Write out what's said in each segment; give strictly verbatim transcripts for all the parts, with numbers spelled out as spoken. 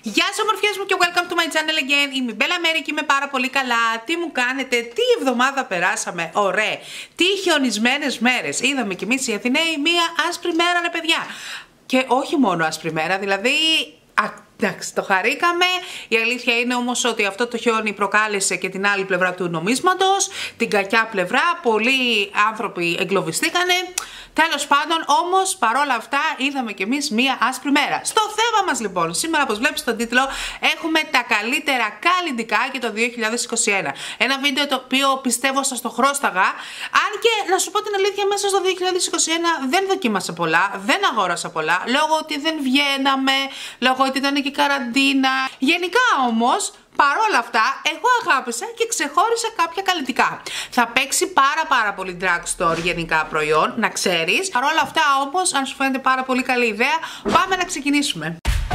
Γεια σας ομορφιές μου και welcome to my channel again. Είμαι η Μπέλα Μέρη και είμαι πάρα πολύ καλά. Τι μου κάνετε, τι εβδομάδα περάσαμε, ωραία. Τι χιονισμένες μέρες. Είδαμε κι εμείς οι Αθηναίοι μία άσπρη μέρα, ρε παιδιά. Και όχι μόνο άσπρη μέρα, δηλαδή... Α, εντάξει, το χαρήκαμε. Η αλήθεια είναι όμως ότι αυτό το χιόνι προκάλεσε και την άλλη πλευρά του νομίσματος, την κακιά πλευρά. Πολλοί άνθρωποι εγκλωβιστήκανε. Τέλος πάντων, όμως, παρόλα αυτά, είδαμε κι εμείς μία άσπρη μέρα. Στο θέμα μας λοιπόν, σήμερα, όπως βλέπεις στον τίτλο, έχουμε τα καλύτερα καλλυντικά για το δύο χιλιάδες είκοσι ένα. Ένα βίντεο το οποίο πιστεύω σας το χρώσταγα. Αν και, να σου πω την αλήθεια, μέσα στο δύο χιλιάδες είκοσι ένα δεν δοκίμασα πολλά, δεν αγόρασα πολλά, λόγω ότι δεν βγαίναμε, λόγω ότι ήταν και καραντίνα. Γενικά όμως, παρόλα αυτά, εγώ αγάπησα και ξεχώρισα κάποια καλλιτικά. Θα παίξει πάρα πάρα πολύ drugstore γενικά προϊόν, να ξέρεις. Παρόλα αυτά όμως, αν σου φαίνεται πάρα πολύ καλή ιδέα, πάμε να ξεκινήσουμε.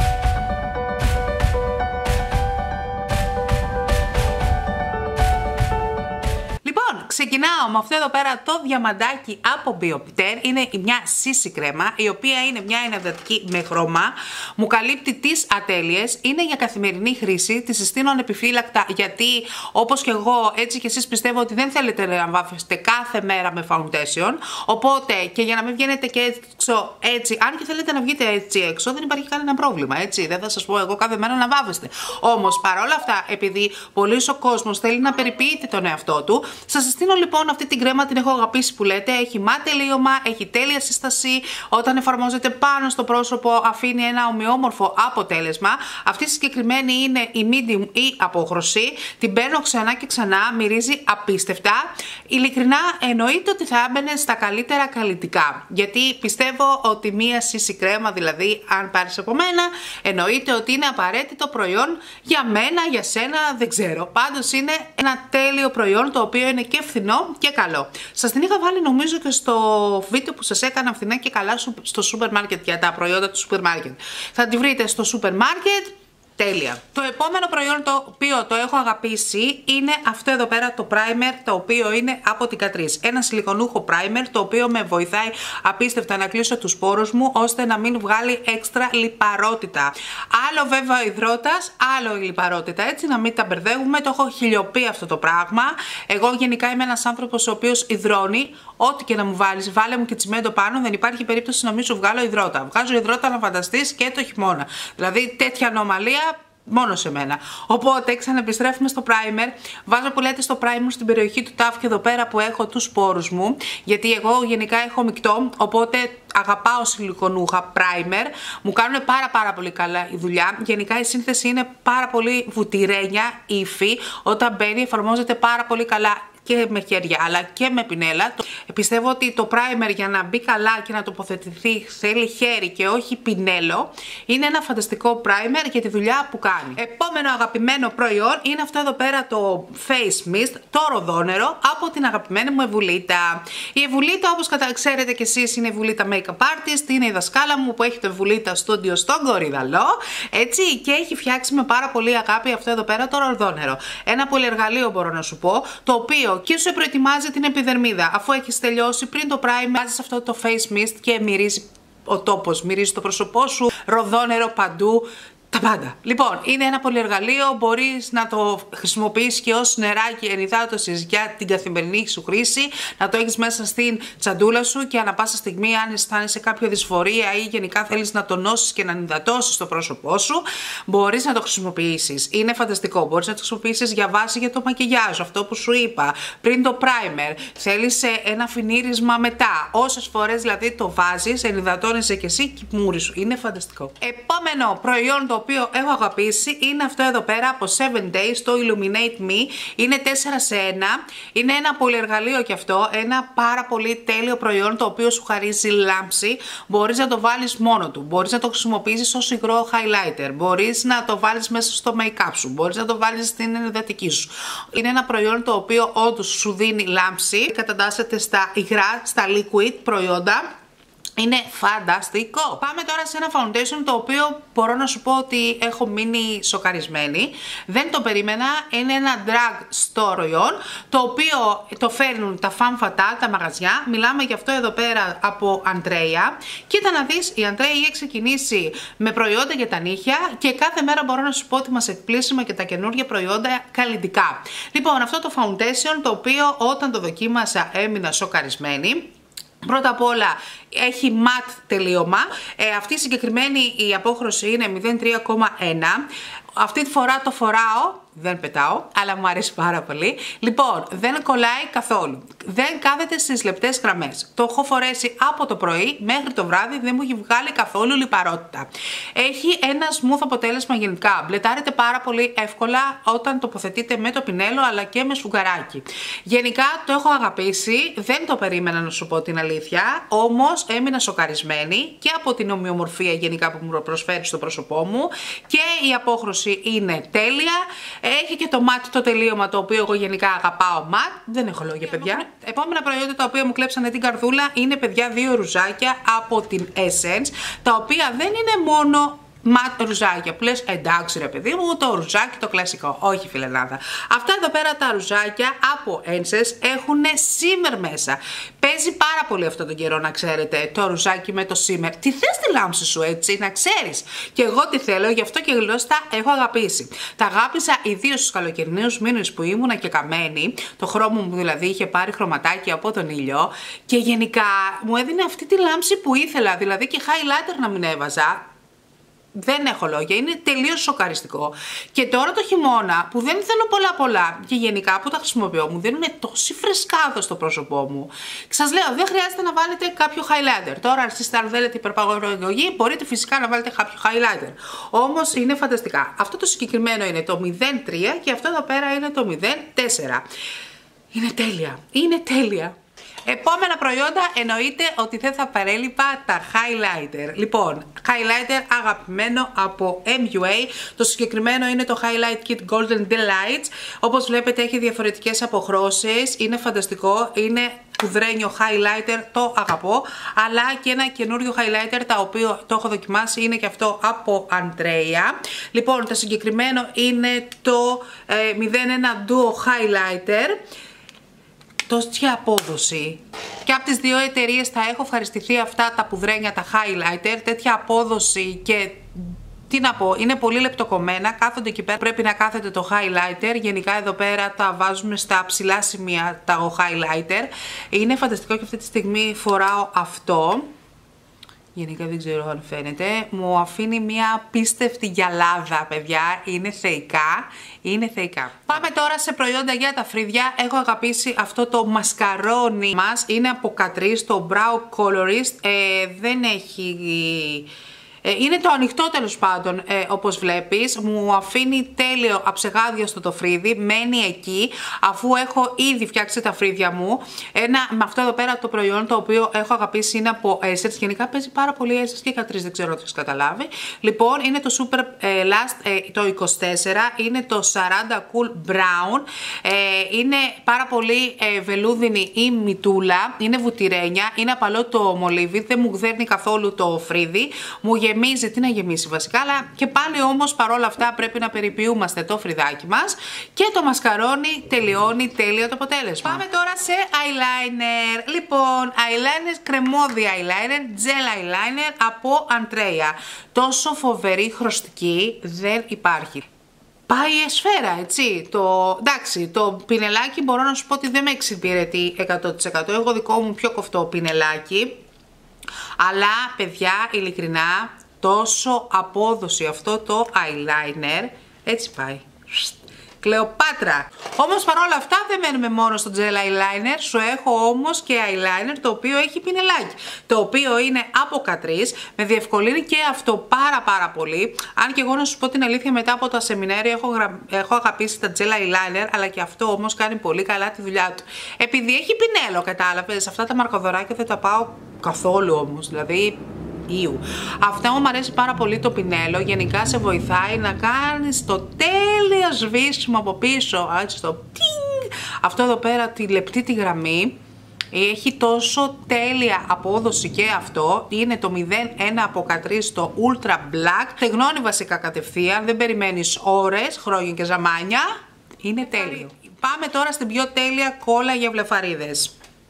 Ξεκινάω με αυτό εδώ πέρα το διαμαντάκι από Biopitter. Είναι μια σύση κρέμα, η οποία είναι μια ενυδατική με χρώμα. Μου καλύπτει τις ατέλειες. Είναι για καθημερινή χρήση. Τη συστήνω ανεπιφύλακτα, γιατί όπως και εγώ, έτσι και εσείς πιστεύω ότι δεν θέλετε να βάφεστε κάθε μέρα με foundation. Οπότε και για να μην βγαίνετε και έξω έτσι, αν και θέλετε να βγείτε έτσι έξω, δεν υπάρχει κανένα πρόβλημα. Έτσι. Δεν θα σας πω εγώ κάθε μέρα να βάφεστε. Όμως παρόλα αυτά, επειδή πολλοί ο κόσμος θέλει να περιποιείται τον εαυτό του, σας συστήνω λοιπόν αυτή την κρέμα, την έχω αγαπήσει που λέτε. Έχει μάτ τελείωμα, έχει τέλεια σύσταση. Όταν εφαρμόζεται πάνω στο πρόσωπο, αφήνει ένα ομοιόμορφο αποτέλεσμα. Αυτή η συγκεκριμένη είναι η medium ή απόχρωση. Την παίρνω ξανά και ξανά, μυρίζει απίστευτα. Ειλικρινά εννοείται ότι θα έμπαινε στα καλύτερα καλλιτικά. Γιατί πιστεύω ότι μία σύση κρέμα, δηλαδή, αν πάρεις από μένα, εννοείται ότι είναι απαραίτητο προϊόν για μένα, για σένα, δεν ξέρω. Πάντως είναι ένα τέλειο προϊόν, το οποίο είναι και φθηνό και καλό. Σας την είχα βάλει νομίζω και στο βίντεο που σας έκανα φθηνά και καλά στο σούπερ μάρκετ, για τα προϊόντα του σούπερ μάρκετ. Θα τη βρείτε στο σούπερ μάρκετ. Τέλεια. Το επόμενο προϊόν το οποίο το έχω αγαπήσει είναι αυτό εδώ πέρα το primer, το οποίο είναι από την Catrice. Ένα σιλικονούχο primer, το οποίο με βοηθάει απίστευτα να κλείσω τους πόρους μου, ώστε να μην βγάλει έξτρα λιπαρότητα. Άλλο βέβαια ο υδρότας, άλλο η λιπαρότητα, έτσι να μην τα μπερδεύουμε. Το έχω χιλιοπεί αυτό το πράγμα. Εγώ γενικά είμαι ένας άνθρωπος ο οποίος υδρώνει. Ό,τι και να μου βάλεις, βάλε μου και τσιμέντο πάνω, δεν υπάρχει περίπτωση να μην σου βγάλω υδρότα. Βγάζω υδρότα, να φανταστείς, και το χειμώνα. Δηλαδή τέτοια ανομαλία μόνο σε μένα. Οπότε ξαναεπιστρέφουμε στο primer. Βάζω που λέτε στο primer στην περιοχή του τάφη εδώ πέρα που έχω τους πόρους μου. Γιατί εγώ γενικά έχω μεικτό, οπότε αγαπάω σιλικονούχα primer. Μου κάνουν πάρα πάρα πολύ καλά η δουλειά. Γενικά η σύνθεση είναι πάρα πολύ βουτυρένια, ύφη. Όταν μπαίνει εφαρμόζεται πάρα πολύ καλά και με χέρια αλλά και με πινέλα. Πιστεύω ότι το primer για να μπει καλά και να τοποθετηθεί θέλει χέρι και όχι πινέλο. Είναι ένα φανταστικό primer για τη δουλειά που κάνει. Επόμενο αγαπημένο προϊόν είναι αυτό εδώ πέρα το Face Mist, το ροδόνερο από την αγαπημένη μου Ευουλίτα. Η Ευουλίτα, όπως ξέρετε κι εσείς, είναι η Ευουλίτα Makeup Artist, είναι η δασκάλα μου που έχει το Ευουλίτα Studio στον Κορυδαλό, έτσι, και έχει φτιάξει με πάρα πολύ αγάπη αυτό εδώ πέρα το ροδόνερο. Ένα πολυεργαλείο μπορώ να σου πω, το οποίο και σου προετοιμάζει την επιδερμίδα. Αφού έχεις τελειώσει πριν το primer, βάζεις αυτό το face mist και μυρίζει ο τόπος, μυρίζει το πρόσωπό σου, ροδόνερο παντού. Τα πάντα. Λοιπόν, είναι ένα πολυεργαλείο, μπορείς να το χρησιμοποιήσεις και ως νεράκι ενυδάτωσης για την καθημερινή σου χρήση, να το έχεις μέσα στην τσαντούλα σου και ανά πάσα στιγμή, αν αισθάνεσαι κάποια δυσφορία ή γενικά θέλεις να τονώσεις και να ενυδατώσεις το πρόσωπό σου, μπορείς να το χρησιμοποιήσεις. Είναι φανταστικό. Μπορείς να το χρησιμοποιήσεις για βάση για το μακιγιάζ, αυτό που σου είπα, πριν το primer. Θέλεις ένα φινίρισμα μετά. Όσες φορές δηλαδή το βάζεις, ενυδατώνεσαι και εσύ και η μούρη σου. Είναι φανταστικό. Επόμενο προϊόν το οποίο έχω αγαπήσει είναι αυτό εδώ πέρα από seven days, το Illuminate Me. Είναι τέσσερα σε ένα. Είναι ένα πολυεργαλείο κι αυτό. Ένα πάρα πολύ τέλειο προϊόν, το οποίο σου χαρίζει λάμψη. Μπορείς να το βάλεις μόνο του. Μπορείς να το χρησιμοποιήσεις ως υγρό highlighter. Μπορείς να το βάλεις μέσα στο make-up σου. Μπορείς να το βάλεις στην ενυδατική σου. Είναι ένα προϊόν το οποίο όντως σου δίνει λάμψη. Κατατάσσεται στα υγρά, στα liquid προϊόντα. Είναι φανταστικό. Πάμε τώρα σε ένα foundation το οποίο μπορώ να σου πω ότι έχω μείνει σοκαρισμένη. Δεν το περίμενα. Είναι ένα drug store προϊόν, το οποίο το φέρνουν τα Femme Fatale, τα μαγαζιά. Μιλάμε γι' αυτό εδώ πέρα από Andrea. Κοίτα να δεις, η Andrea έχει ξεκινήσει με προϊόντα για τα νύχια και κάθε μέρα μπορώ να σου πω ότι μας εκπλήσει με και τα καινούργια προϊόντα καλλιτικά. Λοιπόν, αυτό το foundation το οποίο όταν το δοκίμασα έμεινα σοκαρισμένη. Πρώτα απ' όλα έχει ματ τελείωμα, ε, αυτή η συγκεκριμένη η απόχρωση είναι μηδέν τρία κόμμα ένα, αυτή τη φορά το φοράω, δεν πετάω, αλλά μου αρέσει πάρα πολύ. Λοιπόν, δεν κολλάει καθόλου, δεν κάθεται στις λεπτές γραμμές, το έχω φορέσει από το πρωί μέχρι το βράδυ, δεν μου έχει βγάλει καθόλου λιπαρότητα. Έχει ένα smooth αποτέλεσμα γενικά, μπλετάρεται πάρα πολύ εύκολα όταν τοποθετείτε με το πινέλο αλλά και με σφουγγαράκι. Γενικά το έχω αγαπήσει, δεν το περίμενα να σου πω την αλήθεια, όμως έμεινα σοκαρισμένη και από την ομοιομορφία γενικά που μου προσφέρει στο πρόσωπό μου και η απόχρωση είναι τέλεια. Έχει και το ματ το τελείωμα το οποίο εγώ γενικά αγαπάω ματ. Δεν έχω λόγια, παιδιά. Επόμενα προϊόντα τα οποία μου κλέψανε την καρδούλα είναι, παιδιά, δύο ρουζάκια από την Essence, τα οποία δεν είναι μόνο ματ ρουζάκια που λες εντάξει ρε παιδί μου, το ρουζάκι το κλασικό. Όχι, φιλενάδα. Αυτά εδώ πέρα τα ρουζάκια από Essence έχουν shimmer μέσα. Παίζει πάρα πολύ αυτόν τον καιρό, να ξέρετε, το ρουζάκι με το shimmer. Τι θες τη λάμψη σου, έτσι, να ξέρεις. Και εγώ τι θέλω, γι' αυτό και γλώσσα τα έχω αγαπήσει. Τα αγάπησα ιδίως στους καλοκαιρινούς μήνες που ήμουνα και καμένη. Το χρώμα μου δηλαδή είχε πάρει χρωματάκι από τον ήλιο. Και γενικά μου έδινε αυτή τη λάμψη που ήθελα. Δηλαδή και highlighter να μην έβαζα. Δεν έχω λόγια, είναι τελείως σοκαριστικό. Και τώρα το χειμώνα που δεν θέλω πολλά πολλά και γενικά που τα χρησιμοποιώ μου δίνουν τόση φρεσκάδα στο πρόσωπό μου. Σας λέω, δεν χρειάζεται να βάλετε κάποιο highlighter. Τώρα εσείς αν θέλετε υπερπαγωγή μπορείτε φυσικά να βάλετε κάποιο highlighter. Όμως είναι φανταστικά. Αυτό το συγκεκριμένο είναι το μηδέν τρία και αυτό εδώ πέρα είναι το μηδέν τέσσερα. Είναι τέλεια, είναι τέλεια. Επόμενα προϊόντα εννοείται ότι δεν θα παρέλειπα τα highlighter. Λοιπόν, highlighter αγαπημένο από εμ γιου έι. Το συγκεκριμένο είναι το Highlight Kit Golden Delights. Όπως βλέπετε έχει διαφορετικές αποχρώσεις. Είναι φανταστικό. Είναι κουδρένιο highlighter, το αγαπώ. Αλλά και ένα καινούριο highlighter το οποίο το έχω δοκιμάσει. Είναι και αυτό από Andrea. Λοιπόν, το συγκεκριμένο είναι το ε, μηδέν ένα Duo Highlighter. Τόση απόδοση. Και από τις δύο εταιρείες θα έχω ευχαριστηθεί αυτά τα πουδρένια, τα highlighter, τέτοια απόδοση και τι να πω, είναι πολύ λεπτοκομμένα, κάθονται εκεί πέρα, πρέπει να κάθεται το highlighter, γενικά εδώ πέρα τα βάζουμε στα ψηλά σημεία τα highlighter, είναι φανταστικό και αυτή τη στιγμή φοράω αυτό. Γενικά δεν ξέρω αν φαίνεται, μου αφήνει μια πίστευτη γυαλάδα, παιδιά, είναι θεϊκά, είναι θεϊκά. Πάμε τώρα σε προϊόντα για τα φρύδια, έχω αγαπήσει αυτό το μασκαρόνι μας, είναι από Catrice, το Brow Colorist, ε, δεν έχει... Είναι το ανοιχτό τέλος πάντων, ε, όπως βλέπεις, μου αφήνει τέλειο αψεγάδιαστο το φρύδι, μένει εκεί αφού έχω ήδη φτιάξει τα φρύδια μου. Ένα, με αυτό εδώ πέρα το προϊόν το οποίο έχω αγαπήσει είναι από Essence, γενικά παίζει πάρα πολύ Essence και Catrice, δεν ξέρω αν το έχεις καταλάβει. Λοιπόν, είναι το Super ε, Last, ε, το είκοσι τέσσερα, είναι το σαράντα Cool Brown, ε, είναι πάρα πολύ ε, βελούδινη η μυτούλα, είναι βουτυρένια, είναι απαλό το μολύβι, δεν μου δέρνει καθόλου το φρύδι, μου γεμίζει, τι να γεμίσει βασικά, αλλά και πάλι όμως παρόλα αυτά πρέπει να περιποιούμαστε το φρυδάκι μας και το μασκαρόνι τελειώνει τέλειο το αποτέλεσμα. Πάμε τώρα σε eyeliner. Λοιπόν, eyeliner, κρεμόδι eyeliner, gel eyeliner από Andrea. Τόσο φοβερή χρωστική δεν υπάρχει. Πάει εσφαίρα, έτσι, το, εντάξει, το πινελάκι μπορώ να σου πω ότι δεν με εξυπηρετεί εκατό τοις εκατό, έχω δικό μου πιο κοφτό πινελάκι, αλλά παιδιά, ειλικρινά, τόσο απόδοση αυτό το eyeliner, έτσι πάει. Κλεοπάτρα. Όμως παρόλα αυτά δεν μένουμε μόνο στο gel eyeliner, σου έχω όμως και eyeliner το οποίο έχει πινελάκι, το οποίο είναι από Catrice, με διευκολύνει και αυτό πάρα πάρα πολύ, αν και εγώ να σου πω την αλήθεια μετά από τα σεμινάρια έχω, γρα... έχω αγαπήσει τα gel eyeliner, αλλά και αυτό όμως κάνει πολύ καλά τη δουλειά του. Επειδή έχει πινέλο, κατάλαβες, αυτά τα μαρκοδωράκια δεν τα πάω καθόλου όμως, δηλαδή... Ιου. Αυτό μου αρέσει πάρα πολύ το πινέλο, γενικά σε βοηθάει να κάνεις το τέλειο σβήσιμο από πίσω, έτσι, στο τινγκ. Αυτό εδώ πέρα τη λεπτή τη γραμμή, Έχει τόσο τέλεια απόδοση και αυτό. Είναι το μηδέν ένα από Catrice, το Ultra Black. Στεγνώνει βασικά κατευθείαν, δεν περιμένεις ώρες, χρόνια και ζαμάνια. Είναι τέλειο. Πάμε τώρα στην πιο τέλεια κόλλα για βλεφαρίδες.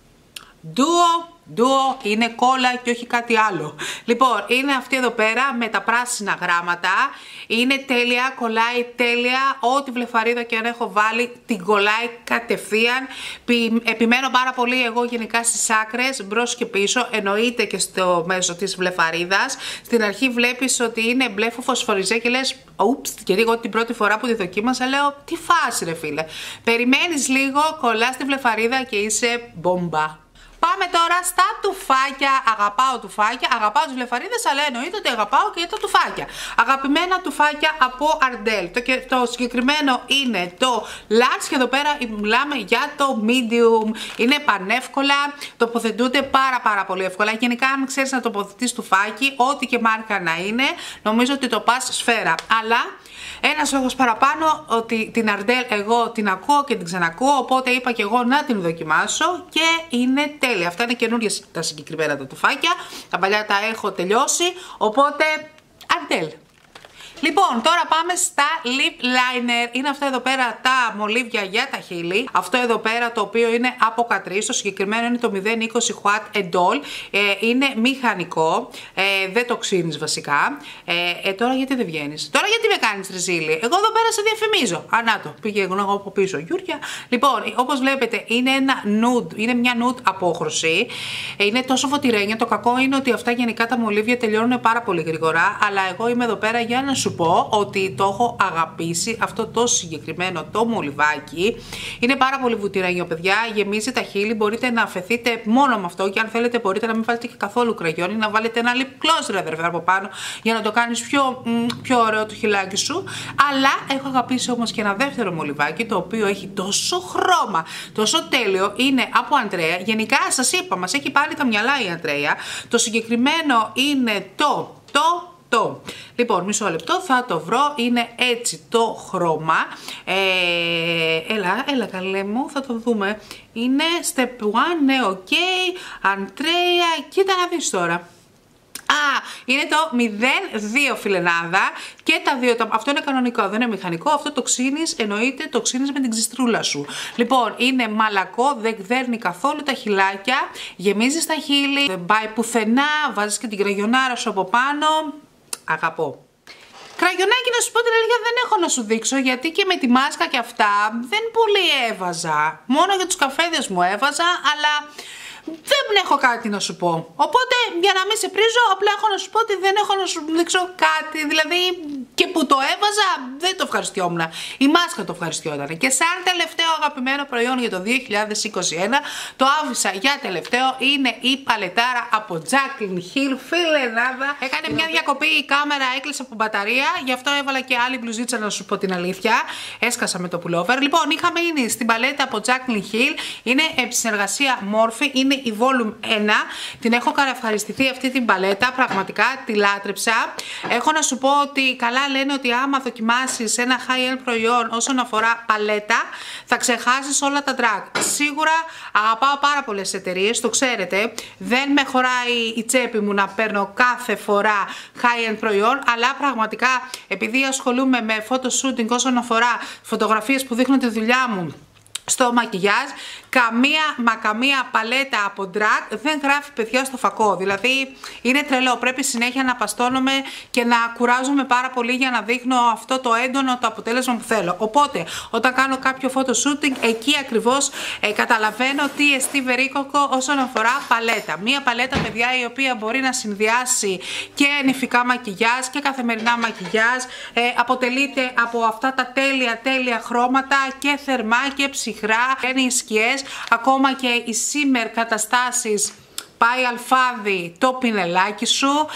Duo. Duo είναι κόλλα και όχι κάτι άλλο. Λοιπόν, είναι αυτή εδώ πέρα με τα πράσινα γράμματα. Είναι τέλεια, κολλάει τέλεια. Ό,τι βλεφαρίδα και αν έχω βάλει την κολλάει κατευθείαν. Επιμένω πάρα πολύ εγώ γενικά στις άκρες, μπρος και πίσω. Εννοείται και στο μέσο της βλεφαρίδας. Στην αρχή βλέπεις ότι είναι μπλε φωσφοριζέ και λες ούψ, γιατί εγώ την πρώτη φορά που τη δοκίμασα λέω τι φάση ρε φίλε. Περιμένεις λίγο, κολλάς τη βλεφαρίδα και είσαι μπομπά. Πάμε τώρα στα τουφάκια. Αγαπάω τουφάκια, αγαπάω τις βλεφαρίδες, αλλά εννοείται ότι αγαπάω και τα τουφάκια. Αγαπημένα τουφάκια από Ardell. Το, το συγκεκριμένο είναι το large και εδώ πέρα μιλάμε για το medium. Είναι πανεύκολα, τοποθετούνται πάρα πάρα πολύ εύκολα. Γενικά αν ξέρεις να τοποθετείς τουφάκι, ό,τι και μάρκα να είναι, νομίζω ότι το πας σφαίρα. Αλλά ένας λόγος παραπάνω ότι την Ardell εγώ την ακούω και την ξανακούω, οπότε είπα και εγώ να την δοκιμάσω και είναι τέλεια. Αυτά είναι καινούργια τα συγκεκριμένα τα τουφάκια, τα παλιά τα έχω τελειώσει, οπότε Ardell. Λοιπόν, τώρα πάμε στα lip liner. Είναι αυτά εδώ πέρα τα μολύβια για τα χείλη. Αυτό εδώ πέρα το οποίο είναι από Catrice. Το συγκεκριμένο είναι το μηδέν είκοσι Watt Edol. Ε, είναι μηχανικό. Ε, δεν το ξύνεις βασικά. Ε, ε, τώρα γιατί δεν βγαίνεις? Τώρα γιατί με κάνεις ρεζίλη? Εγώ εδώ πέρα σε διαφημίζω. Ανάτο, πήγε εγώ από πίσω. Γιούρια. Λοιπόν, όπως βλέπετε είναι ένα nude. Είναι μια nude απόχρωση. Ε, είναι τόσο φωτιρένια. Το κακό είναι ότι αυτά γενικά τα μολύβια τελειώνουν πάρα πολύ γρήγορα. Αλλά εγώ είμαι εδώ πέρα για να σου πω ότι το έχω αγαπήσει αυτό το συγκεκριμένο το μολυβάκι. Είναι πάρα πολύ βουτυρένιο παιδιά, γεμίζει τα χείλη, μπορείτε να αφαιθείτε μόνο με αυτό και αν θέλετε μπορείτε να μην βάλετε και καθόλου κραγιόν ή να βάλετε ένα lip gloss ρε αδερφέ από πάνω για να το κάνεις πιο, μ, πιο ωραίο το χειλάκι σου. Αλλά έχω αγαπήσει όμως και ένα δεύτερο μολυβάκι το οποίο έχει τόσο χρώμα, τόσο τέλειο, είναι από Andrea. Γενικά σας είπα, μας έχει πάρει τα μυαλά η Andrea. Το συγκεκριμένο είναι το, το Το. Λοιπόν, μισό λεπτό, θα το βρω, είναι έτσι το χρώμα. Ε, έλα, έλα καλέ μου, θα το δούμε. Είναι step one, ναι, ok, Andrea, κοίτα να δεις τώρα. Α, είναι το μηδέν δύο φιλενάδα και τα δύο, αυτό είναι κανονικό, δεν είναι μηχανικό, αυτό το ξύνεις, εννοείται το ξύνεις με την ξυστρούλα σου. Λοιπόν, είναι μαλακό, δεν δέρνει καθόλου τα χυλάκια, γεμίζεις τα χείλη, δεν πάει πουθενά, βάζεις και την κραγιονάρα σου από πάνω. Αγαπώ. Κραγιονάκι να σου πω την αλήθεια δεν έχω να σου δείξω γιατί και με τη μάσκα και αυτά δεν πολύ έβαζα. Μόνο για τους καφέδες μου έβαζα, αλλά δεν έχω κάτι να σου πω. Οπότε για να μην σε πρίζω απλά έχω να σου πω ότι δεν έχω να σου δείξω κάτι. Δηλαδή και που το έβαζα δεν το ευχαριστιόμουν. Η μάσκα το ευχαριστιόταν. Και σαν τελευταίο αγαπημένο προϊόν για το δύο χιλιάδες είκοσι ένα το άφησα για τελευταίο. Είναι η παλετάρα από Jaclyn Hill. Φιλενάδα. Έκανε μια διακοπή η κάμερα, έκλεισε από μπαταρία. Γι' αυτό έβαλα και άλλη μπλουζίτσα να σου πω την αλήθεια. Έσκασα με το pullover. Λοιπόν, είχαμε είναι στην παλέτα από Jaclyn Hill. Είναι συνεργασία Morphe. Είναι η Volume ένα. Την έχω καραευχαριστηθεί αυτή την παλέτα. Πραγματικά τη λάτρεψα. Έχω να σου πω ότι καλά λένε ότι άμα δοκιμάσεις ένα high-end προϊόν όσον αφορά παλέτα θα ξεχάσεις όλα τα drag. Σίγουρα αγαπάω πάρα πολλές εταιρείες, το ξέρετε. Δεν με χωράει η τσέπη μου να παίρνω κάθε φορά high-end προϊόν, αλλά πραγματικά επειδή ασχολούμαι με photo shooting όσον αφορά φωτογραφίες που δείχνουν τη δουλειά μου στο μακιγιάζ, καμία μα καμία παλέτα από drag δεν γράφει παιδιά στο φακό. Δηλαδή είναι τρελό, πρέπει συνέχεια να παστώνομαι και να κουράζομαι πάρα πολύ για να δείχνω αυτό το έντονο το αποτέλεσμα που θέλω. Οπότε όταν κάνω κάποιο photo shooting εκεί ακριβώς ε, καταλαβαίνω τι εστί βερίκοκο όσον αφορά παλέτα. Μία παλέτα παιδιά η οποία μπορεί να συνδυάσει και νηφικά μακιγιάζ και καθημερινά μακιγιάζ, ε, αποτελείται από αυτά τα τέλεια τέλεια χρώματα και θερμά και ψυχρά, είναι οι σκιές, ακόμα και οι shimmer καταστάσεις, πάει αλφάδι το πινελάκι σου.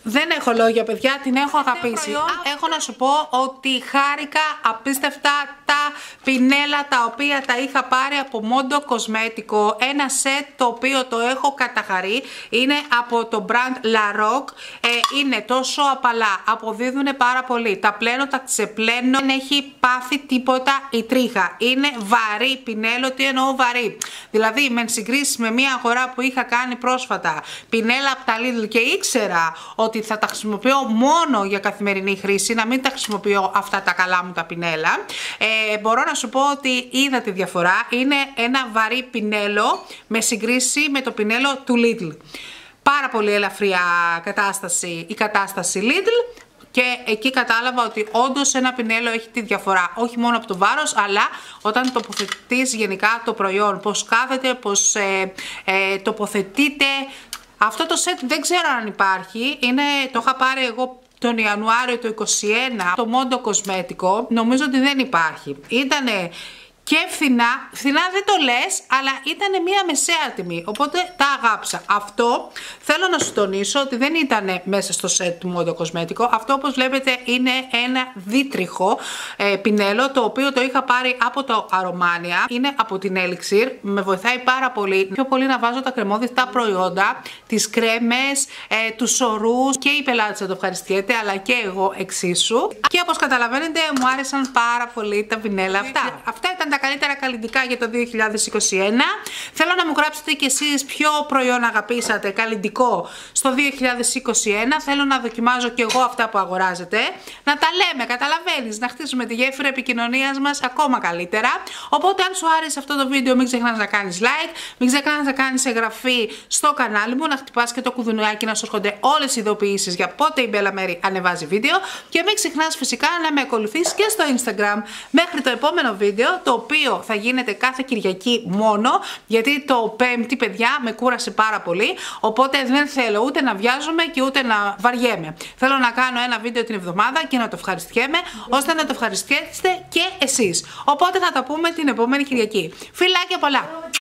Δεν έχω λόγια, παιδιά, την έχω αγαπήσει. Προϊόν, έχω να σου πω ότι χάρηκα απίστευτα τα πινέλα τα οποία τα είχα πάρει από Mondo Cosmetico. Ένα σετ το οποίο το έχω καταχαρεί. Είναι από το brand La Roque. Ε, είναι τόσο απαλά, αποδίδουν πάρα πολύ. Τα πλένω, τα ξεπλένω. Δεν έχει πάθει τίποτα η τρίχα. Είναι βαρύ πινέλο. Τι εννοώ βαρύ? Δηλαδή, με συγκρίση με μια αγορά που είχα κάνει πρόσφατα, πινέλα από τα Lidl, και ήξερα ότι θα τα χρησιμοποιώ μόνο για καθημερινή χρήση, να μην τα χρησιμοποιώ αυτά τα καλά μου τα πινέλα, ε, μπορώ να σου πω ότι είδα τη διαφορά. Είναι ένα βαρύ πινέλο με συγκρίση με το πινέλο του Lidl. Πάρα πολύ ελαφριά κατάσταση η κατάσταση Lidl. Και εκεί κατάλαβα ότι όντως ένα πινέλο έχει τη διαφορά, όχι μόνο από το βάρος, αλλά όταν τοποθετείς γενικά το προϊόν, πώς κάθεται, πώς ε, ε, τοποθετείται. Αυτό το σετ δεν ξέρω αν υπάρχει, είναι, το είχα πάρει εγώ τον Ιανουάριο του είκοσι ένα, το Mondo Cosmetico, νομίζω ότι δεν υπάρχει. Ήτανε και φθηνά, φθηνά δεν το λες, αλλά ήταν μια μεσαία τιμή, οπότε τα αγάψα. Αυτό θέλω να σου τονίσω ότι δεν ήταν μέσα στο σετ του Mondo Cosmetico. Αυτό, όπως βλέπετε, είναι ένα δίτριχο ε, πινέλο, το οποίο το είχα πάρει από το Aromania. Είναι από την Elixir, με βοηθάει πάρα πολύ. Πιο πολύ να βάζω τα κρεμώδη προϊόντα, τις κρέμες, ε, τους ορούς, και οι πελάτες θα το ευχαριστιέται, αλλά και εγώ εξίσου. Και όπως καταλαβαίνετε, μου άρεσαν πάρα πολύ τα πινέλα αυτά. Αυτά ήταν τα καλύτερα καλλιτικά για το δύο χιλιάδες είκοσι ένα. Θέλω να μου γράψετε κι εσείς ποιο προϊόν αγαπήσατε καλλιτικό στο δύο χιλιάδες είκοσι ένα. Θέλω να δοκιμάζω κι εγώ αυτά που αγοράζετε. Να τα λέμε, καταλαβαίνεις, να χτίσουμε τη γέφυρα επικοινωνίας μας ακόμα καλύτερα. Οπότε, αν σου άρεσε αυτό το βίντεο, μην ξεχνάς να κάνεις like, μην ξεχνάς να κάνεις εγγραφή στο κανάλι μου, να χτυπάς και το κουδουνάκι να σου έρχονται όλες οι ειδοποιήσεις για πότε η Μπέλα Μέρη ανεβάζει βίντεο. Και μην ξεχνάς φυσικά να με ακολουθείς και στο Instagram. Μέχρι το επόμενο βίντεο, το οποίο θα γίνεται κάθε Κυριακή μόνο, γιατί το Πέμπτη, παιδιά, με κούρασε πάρα πολύ, οπότε δεν θέλω ούτε να βιάζομαι και ούτε να βαριέμαι. Θέλω να κάνω ένα βίντεο την εβδομάδα και να το ευχαριστιέμαι, ώστε να το ευχαριστιέστε και εσείς. Οπότε θα τα πούμε την επόμενη Κυριακή. Φιλάκια πολλά!